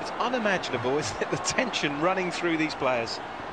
It's unimaginable, isn't it? The tension running through these players.